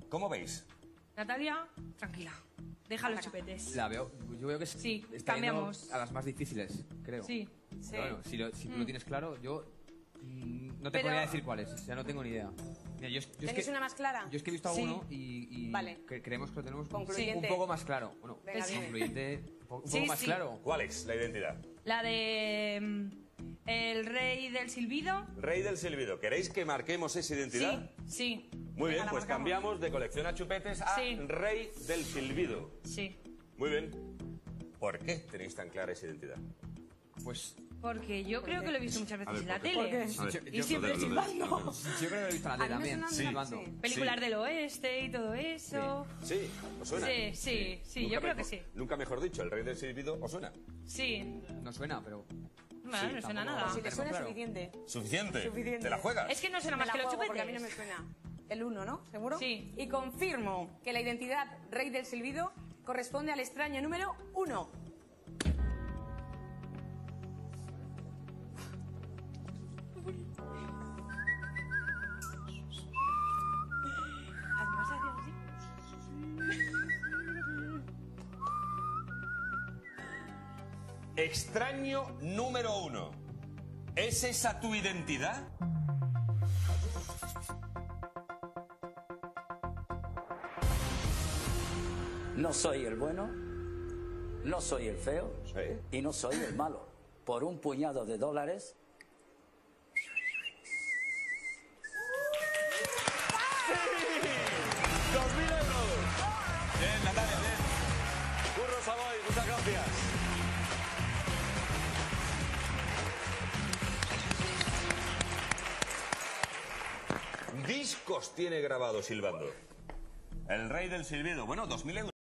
¿Cómo veis? Natalia, tranquila. Deja los chupetes. La veo, yo veo que Sí, está yendo cambiamos. a las más difíciles, creo. Sí. Pero bueno, si tú lo tienes claro, yo no te Pero- podría decir cuál es. O sea, no tengo ni idea. Mira, yo es ¿Tenéis que, una más clara? yo es que he visto Sí. alguno y Vale. creemos que lo tenemos un Concluyente. poco más claro. Bueno, Venga, bien. concluyente, un poco Sí, más sí. claro. ¿Cuál es la identidad? La de... el rey del silbido. Rey del silbido. ¿Queréis que marquemos esa identidad? Sí, Muy bien, Venga, la pues marcamos. cambiamos de colección a chupetes a Sí. Rey del silbido. sí. Muy bien. ¿Por qué tenéis tan clara esa identidad? Pues Porque yo creo que lo he visto muchas veces ver, en la ¿por qué? tele. ¿Por qué? A ver, Y siempre lo de- silbando. yo creo que lo he visto en la tele A mí me también. suena silbando. sí. Películas Sí. del oeste y todo eso. Sí, ¿os suena? Sí, Nunca yo creo que mejor- sí. Nunca mejor dicho, el Rey del silbido, ¿os suena? Sí. No suena, pero... Bueno, no suena tampoco- nada. Si le suena claro. suficiente. ¿Suficiente? Suficiente. ¿Te la juegas? Es que no suena Me más la que los juego porque chupetes. a mí no me suena. El 1, ¿no? ¿Seguro? Sí. Y confirmo que la identidad Rey del silbido corresponde al extraño número 1. Además, hacía así. Extraño número 1. ¿Es esa tu identidad? No soy el bueno, no soy el feo Sí. y no soy el malo. Por un puñado de dólares, Bien, Natalia, bien. Curro Savoy, muchas gracias. Discos tiene grabado silbando. El Rey del silbido. Bueno, 2.000 euros.